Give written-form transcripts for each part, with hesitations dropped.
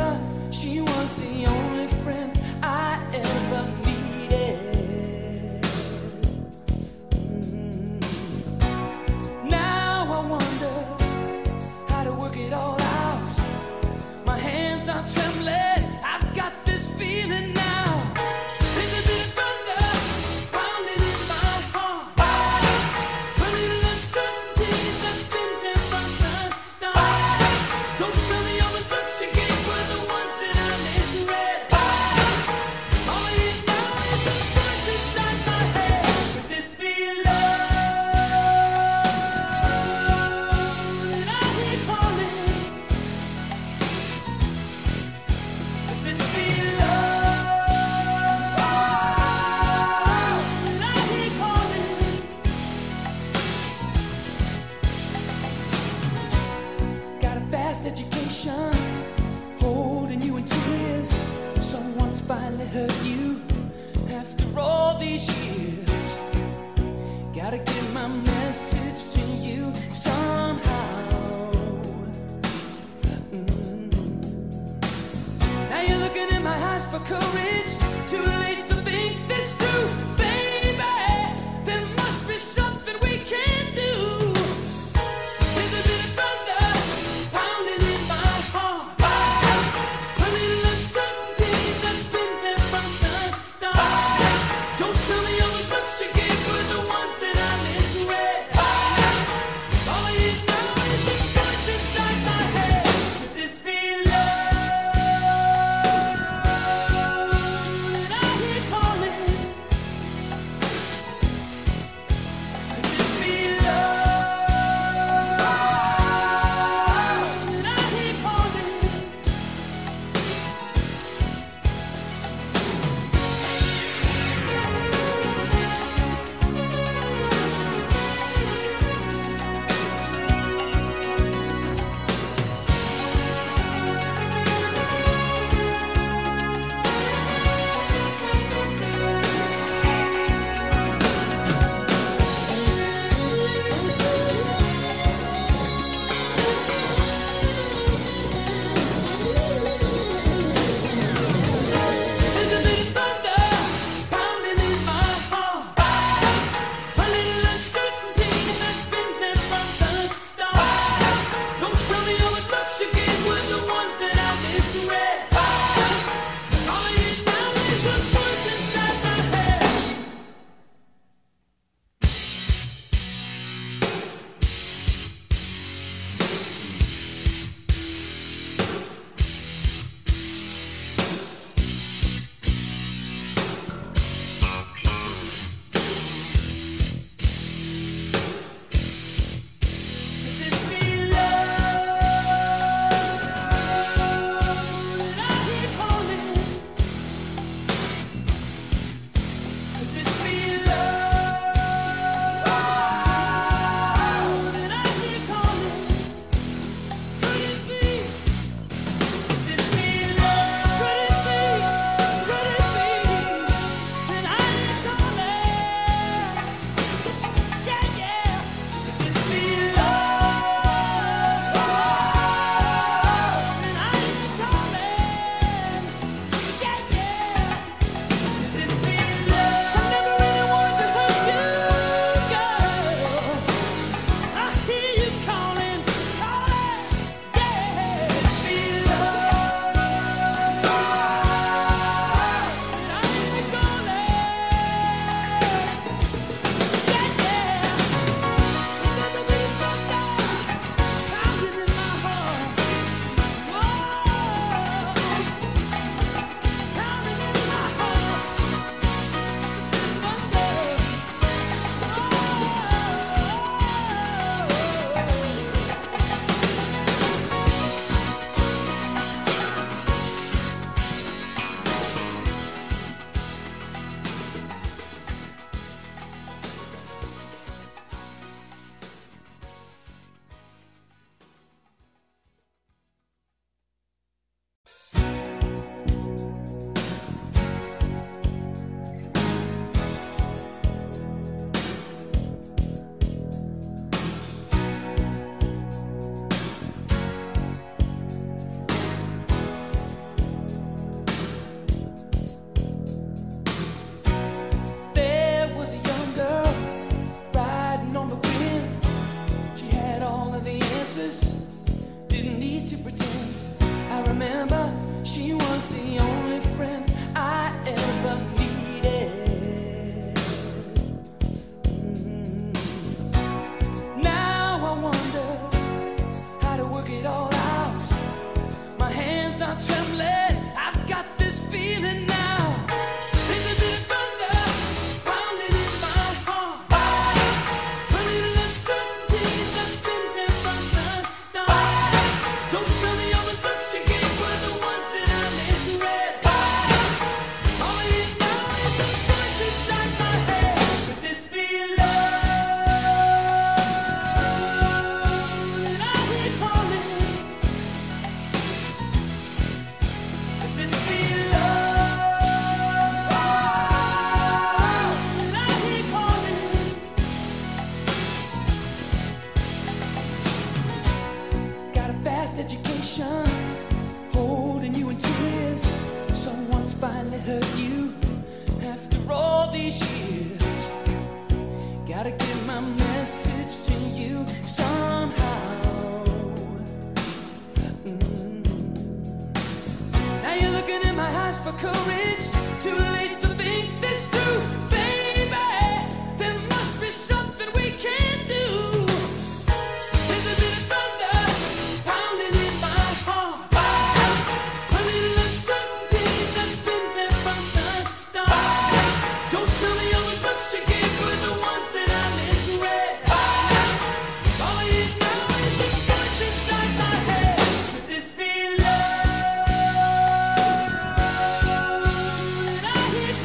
but she was the only friend I ever needed. Now I wonder how to work it all out. My hands are trembling, I've got this feeling now. There's a bit of thunder pounding in my heart, a little uncertainty that's been there from the start. Don't tell me all the looks you gave were the ones that I misread. All I hear now is the voice inside my head. Could this be love that I hear calling? Could this be love that I hear calling? Got a fast education, holding you in tears. Someone's finally hurt you after all these years. Gotta get my message to you somehow. Now you're looking in my eyes for courage. Too late to think this through, baby. There must be something we can do. There's a bit of thunder pounding in my heart, a little uncertainty that's been there from the start. Don't tell me all the looks you gave were the ones that I misread. All I hear now is the voice inside my head. Could this be love that I hear was the only friend I ever needed. Now I wonder how to work it all out. My hands are trembling, I've got this feeling now. There's a bit of thunder pounding in my heart, a little uncertainty that's been there from the start. Don't tell me all the looks you gave were the ones that I misread. All I hear now is the voice inside my head. Could this be love that I hear calling? Could this be love that I hear calling? Got a fast education, holding you in tears. Someone's finally hurt you after all these years. Gotta get my message to you somehow. Now you're looking in my eyes for courage. Too late to think this through, baby. There must be something we can do. There's a bit of thunder pounding in my heart, a little uncertainty that's been there from the start. Don't tell me all the looks you gave were the ones that I misread. All I hear now is the voice inside my head. Could this be love that I hear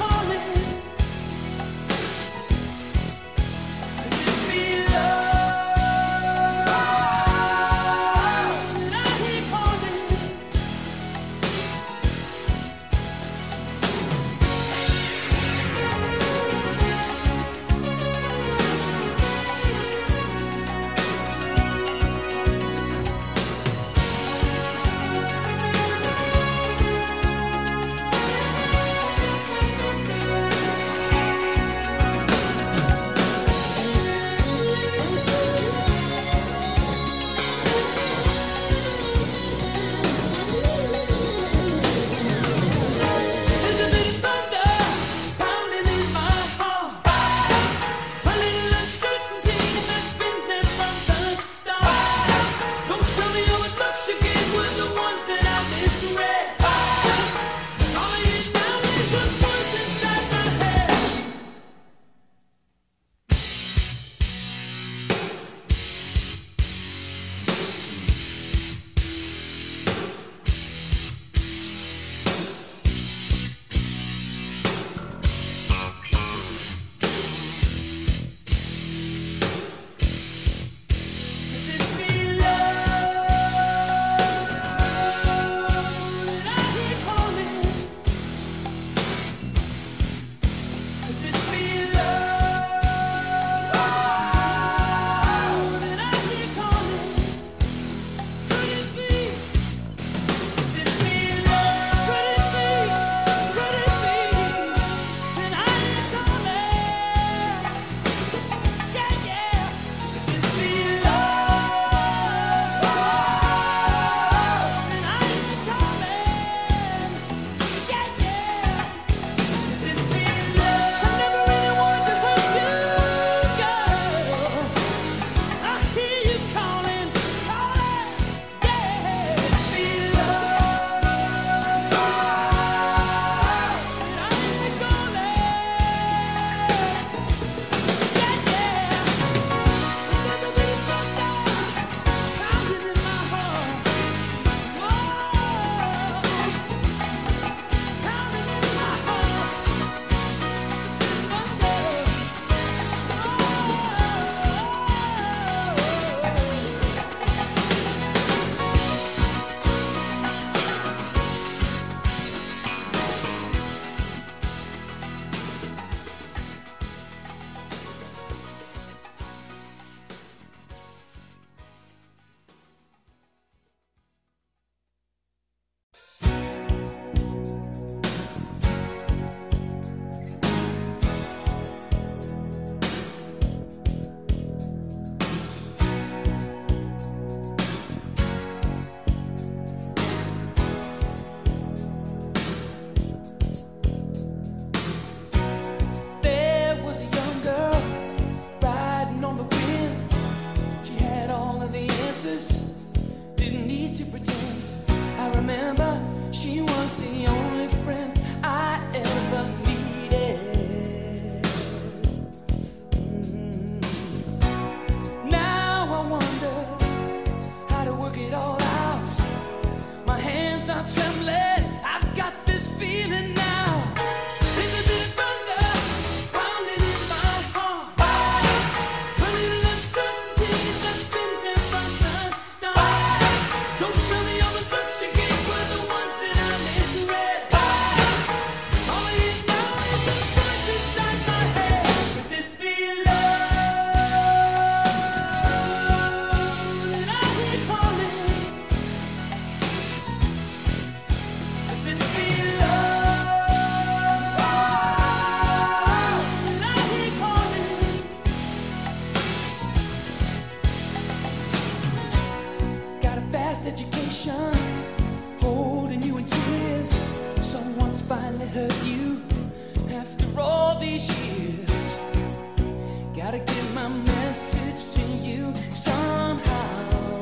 hurt you after all these years. Gotta get my message to you somehow.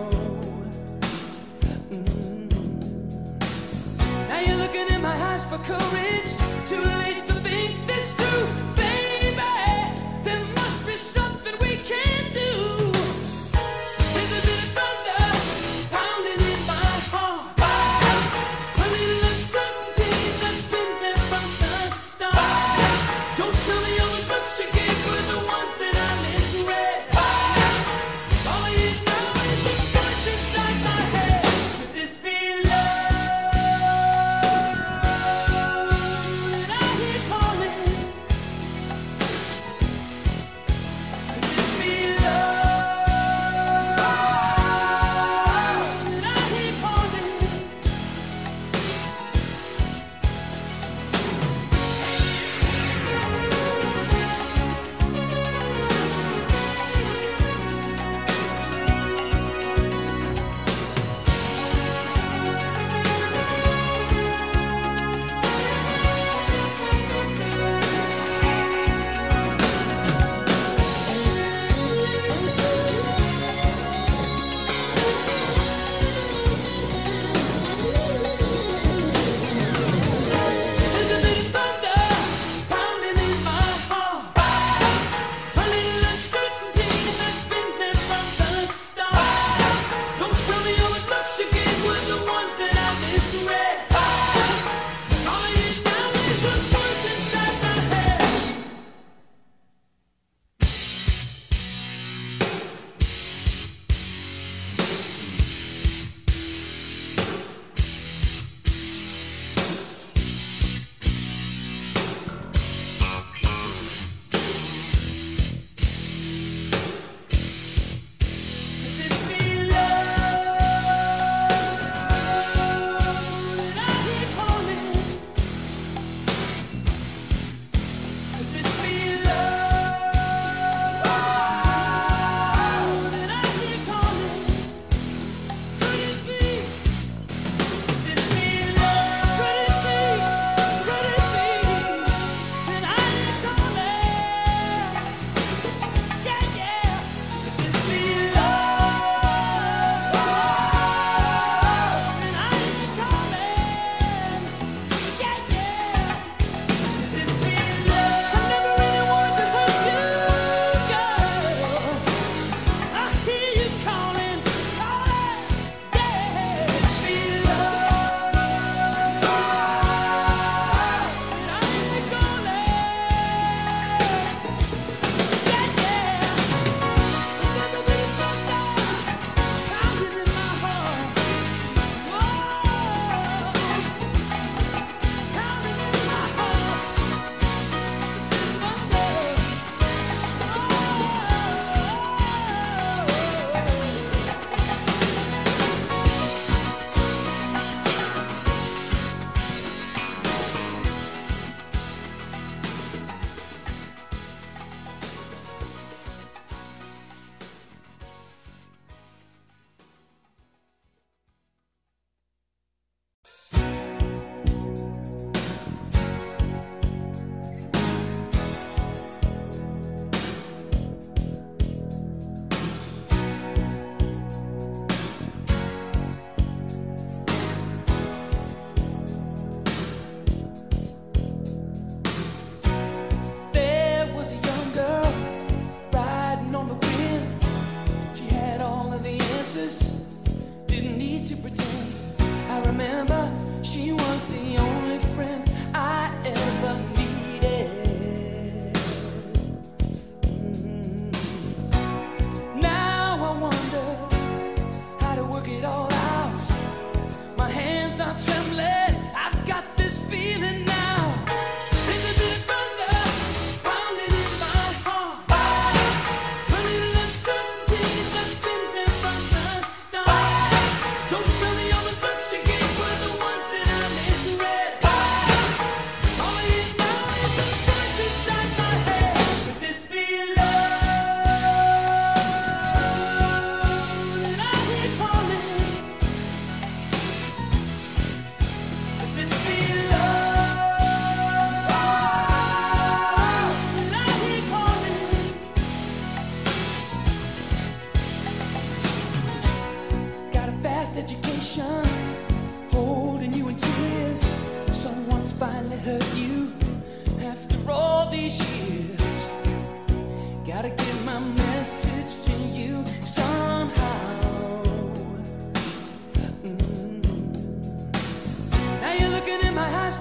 Now you're looking in my eyes for courage. Too late to think this through, baby. There must be something we can do. There's a bit of thunder pounding in my heart, a little uncertainty that's been there from the start. Don't tell me all the looks you gave were the ones that I misread. 'Cause all I hear now is the voice inside my head. Could this be love? And I hear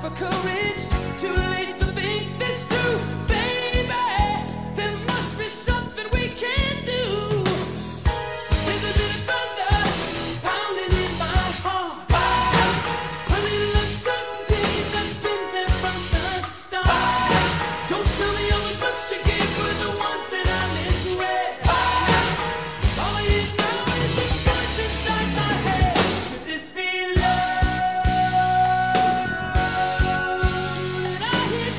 for courage. Too late to think this through, baby. There must be something we can do. There's a bit of thunder pounding in my heart, a little uncertainty that's been there from the start. Don't tell me all the looks you gave were the ones that I misread. All I hear now is the voice inside my head. Could this be love that I hear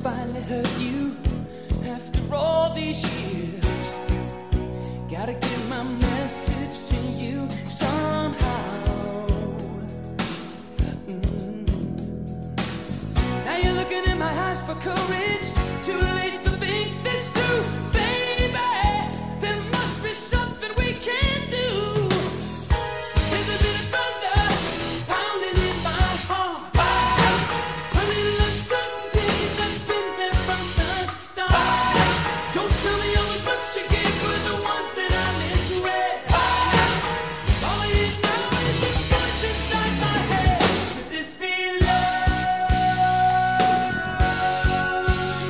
finally hurt you after all these years. Gotta get my message to you somehow. Now you're looking in my eyes for courage. Too late to think this through, baby. There must be something we can do. There's a bit of thunder pounding in my heart, a little uncertainty that's been there from the start. Don't tell me all the books you gave were the ones that I misread. All I hear now is the voice inside my head. Could this be love?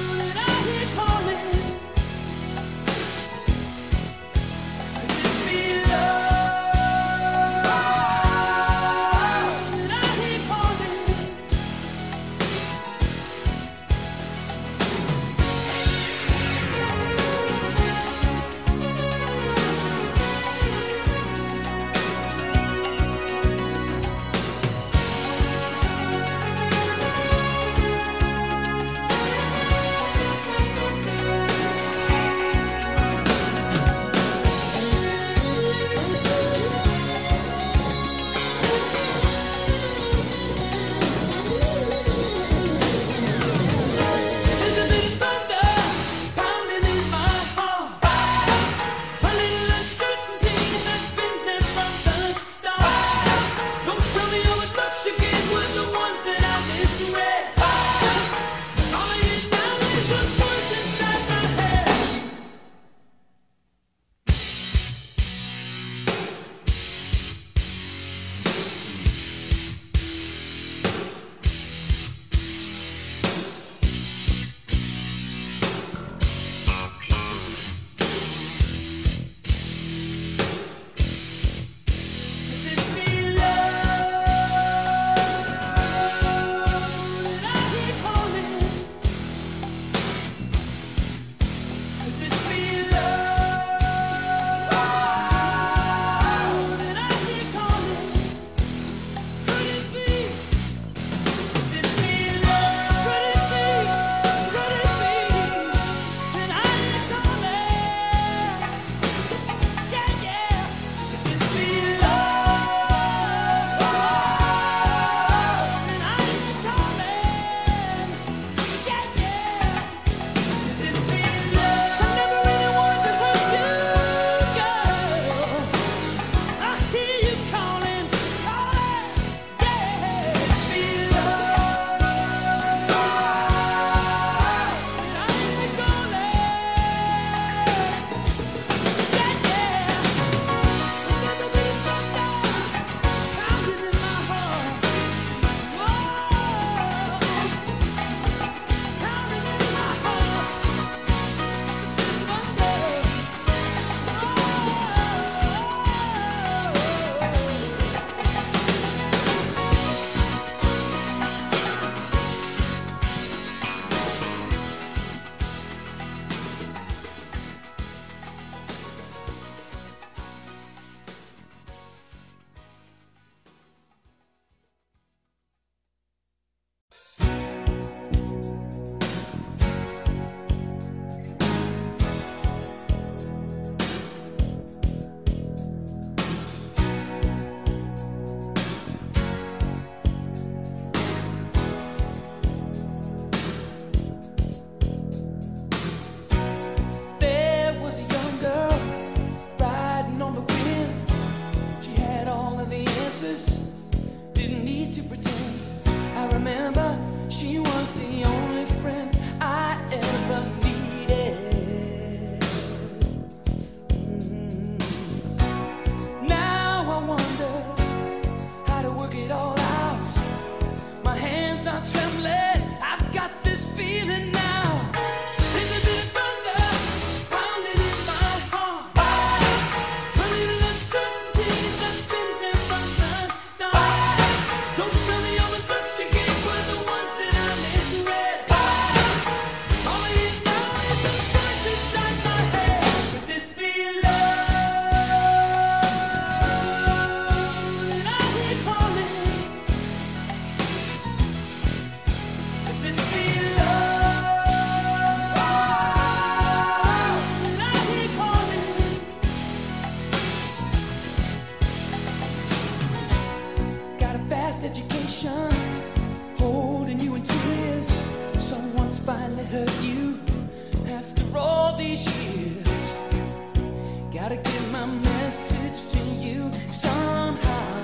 finally hurt you after all these years. Gotta get my message to you somehow.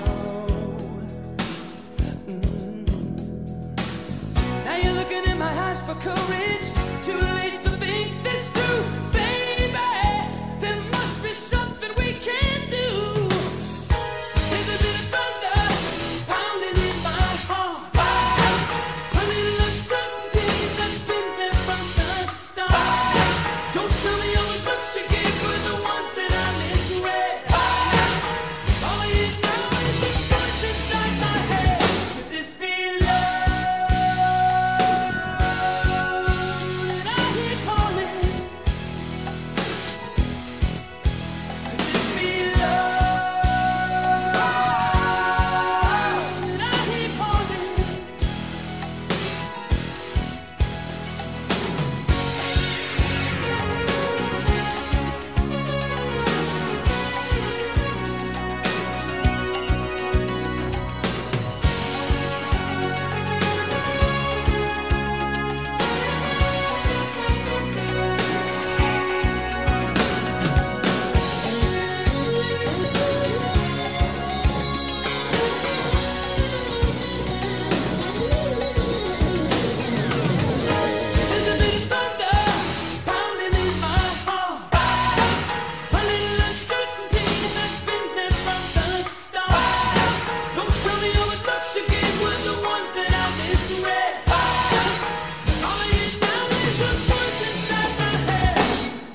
Now you're looking in my eyes for courage. Too late to think this through, baby. There must be something we can do. There's a bit of thunder pounding in my heart, a little uncertainty that's been there from the start. Don't tell me all the looks you gave were the ones that I misread. 'Cause all I hear now is the voice inside my head. Could this be love that I hear calling? Could this be love that I hear calling? There's a bit of thunder pounding in my heart, a little uncertainty that's been there from the start. Don't tell me all the looks you gave were the ones that I misread. 'Cause all I hear now is a voice inside my head.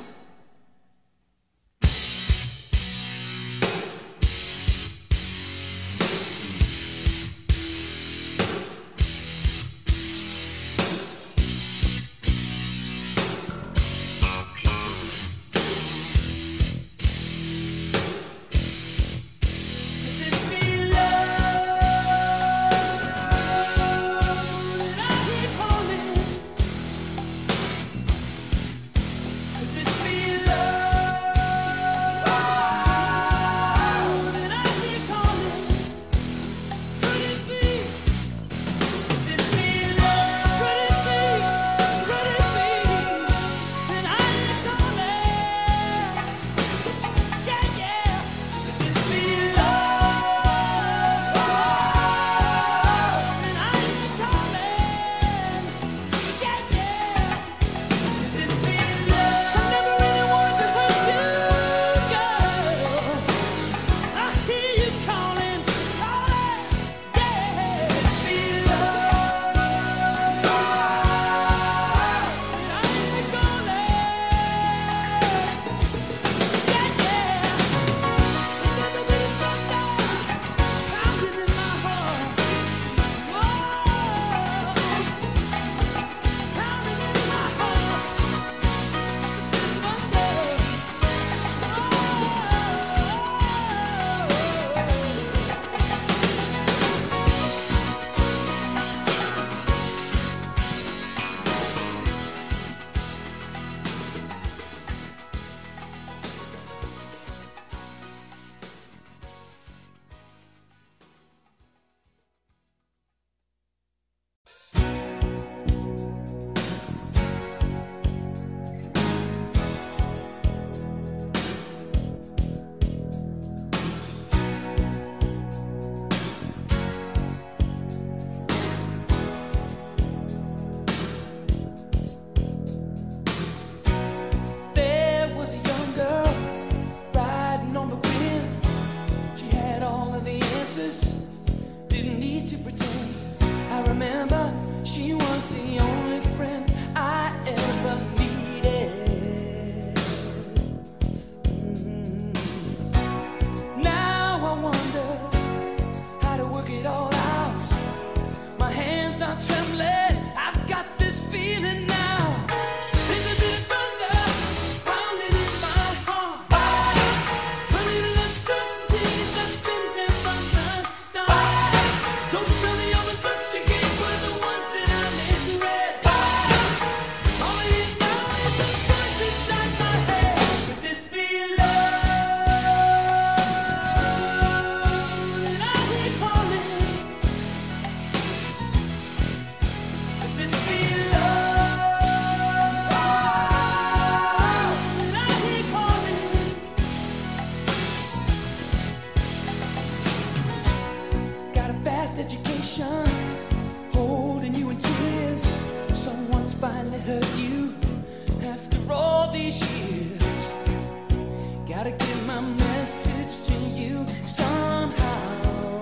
Could this be love that I hear calling? Could this be love that I hear calling? Could it be? Could this be love? Could it be? Could it be that I hear calling? Yeah, yeah. Could this be love that I hear calling? Yeah, yeah. Could this be love? I never really wanted to hurt you, girl. I hear you calling, calling. Yeah. Could this be love that I hear calling? Yeah, yeah. There's a bit of thunder pounding in my heart. Whoa, pounding in my heart. Thunder. There was a young girl riding on the wind. She had all of the answers, didn't need to pretend. I remember she was the only friend I ever needed. Now I wonder how to work it all out. My hands are trembling, I've got this feeling now. There's a bit of thunder pounding in my heart, a little uncertainty that's been there from the start. Don't tell me all the looks you gave were the ones that I misread. 'Cause all I hear now is the voice inside my head. Could this be love that I hear calling? Could this be love? hurt you after all these years. Gotta get my message to you somehow.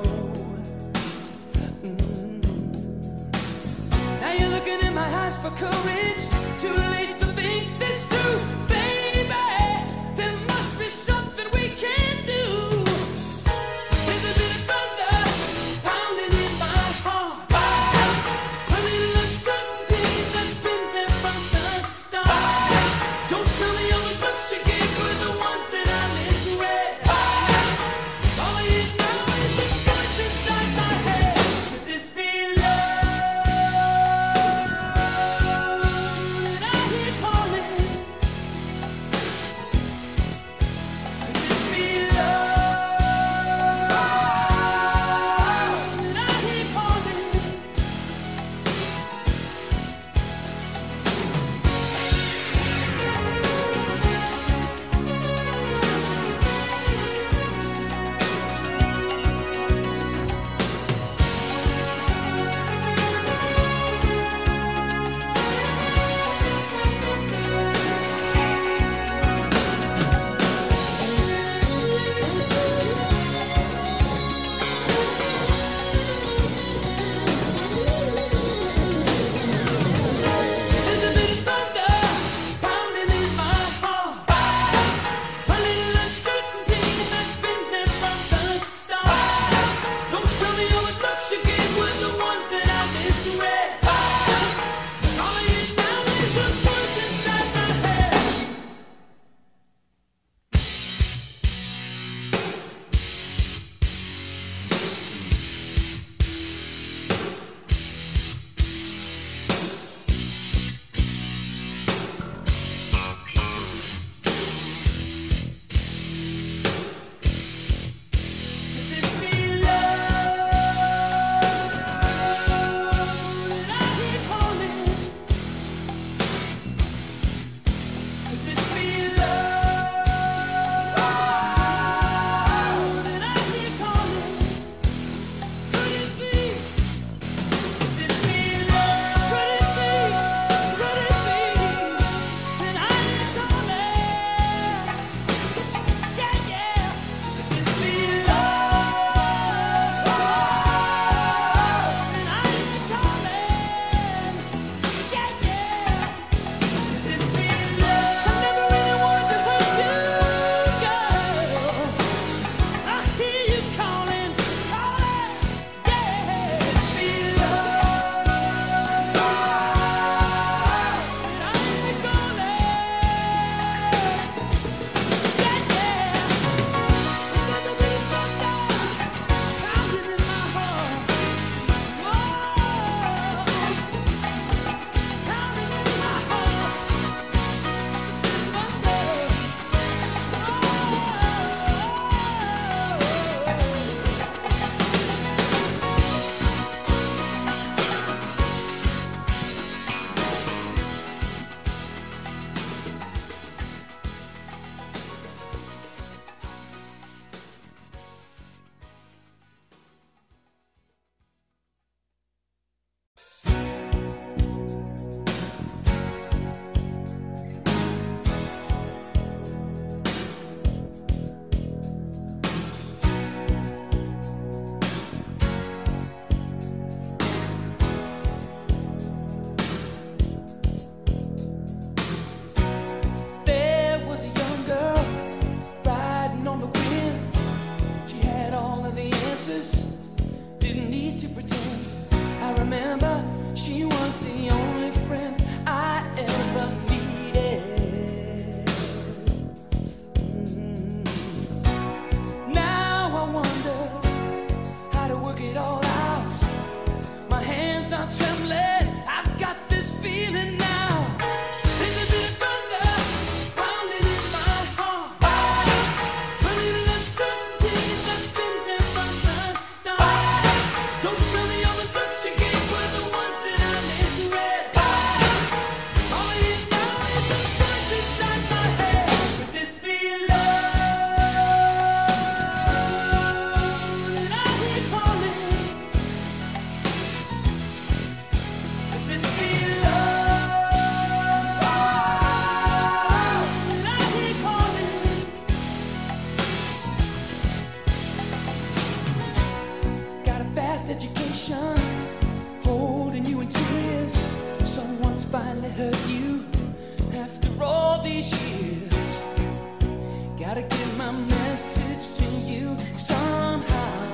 Now you're looking in my eyes for courage. Too late to think this through, baby. There must be something we can do. There's a bit of thunder pounding in my heart, a little uncertainty that's been there from the start. Don't tell me all the looks you gave were the ones that I misread. 'Cause all I hear now is the voice inside my head. Could this be love? finally hurt you after all these years. Gotta get my message to you somehow.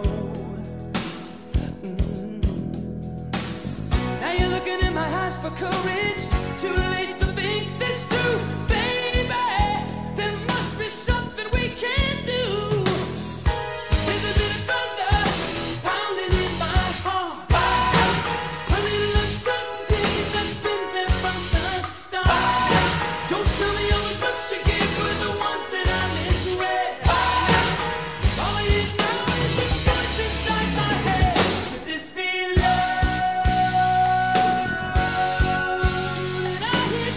Now you're looking in my eyes for courage. Too late to think this through, baby. There must be something we can do. There's a bit of thunder pounding in my heart, a little uncertainty that's been there from the start. Don't tell me all the looks you gave were the ones that I misread. All I need now is the voice inside my head. Could this be love that I hear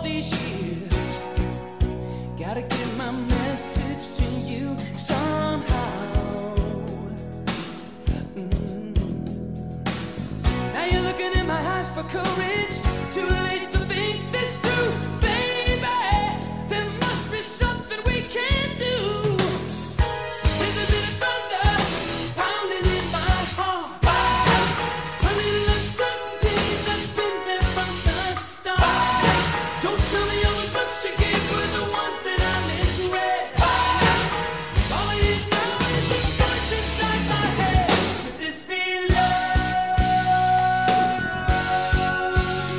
these years. Gotta get my message to you somehow. Now you're looking in my eyes for courage. Too late to think this through, baby. There must be something we can do. There's a bit of thunder pounding in my heart, a little uncertainty that's been there from the start. Don't tell me all the looks you gave were the ones that I misread. All I need now is the voice inside my head. Could this be love?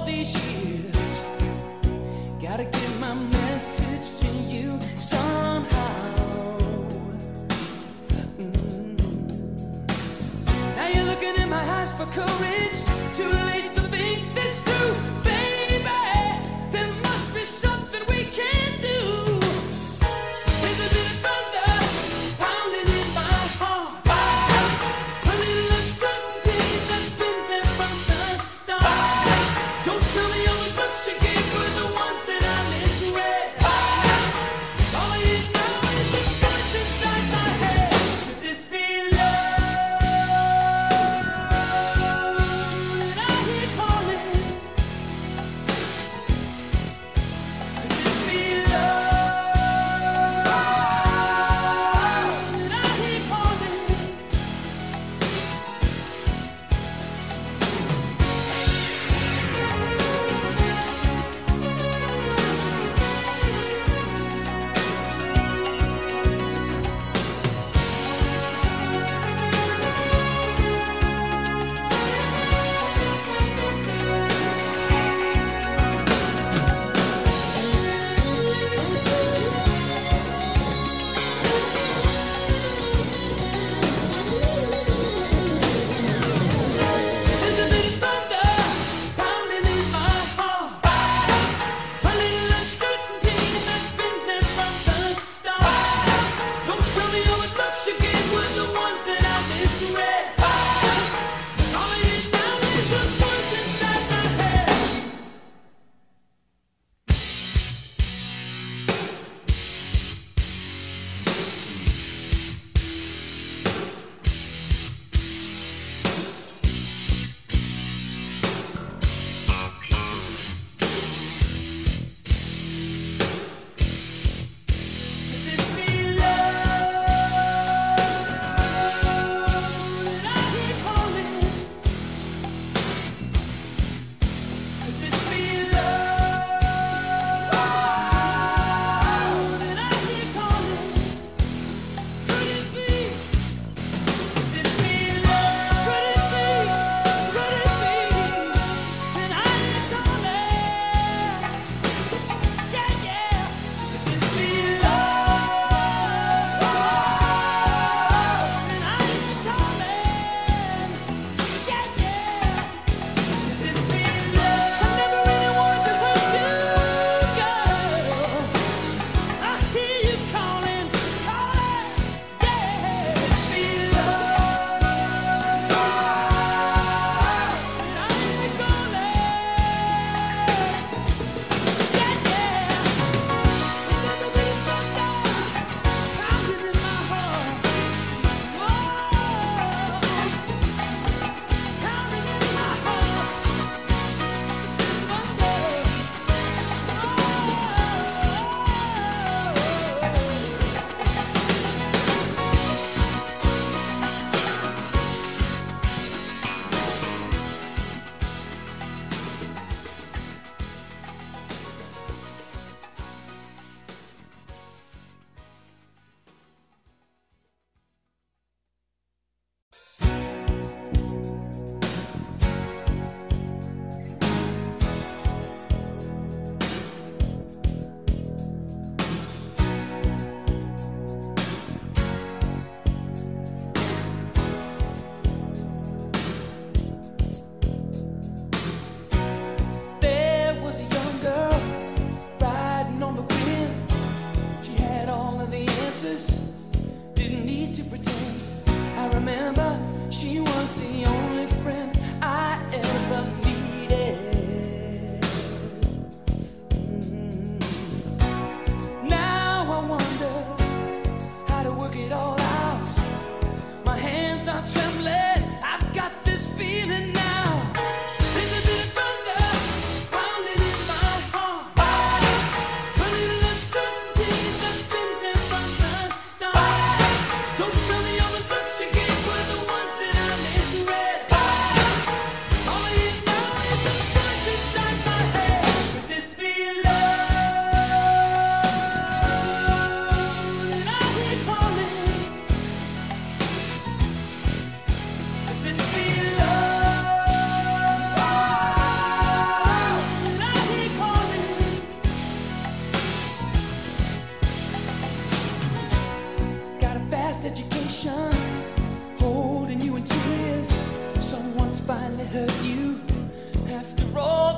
these years. Gotta get my message to you somehow. Now you're looking in my eyes for courage. Too late to think this through, baby. There must be something we can do. There's a bit of thunder pounding in my heart, a little uncertainty that's been there from the start. Don't tell me you're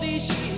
these years.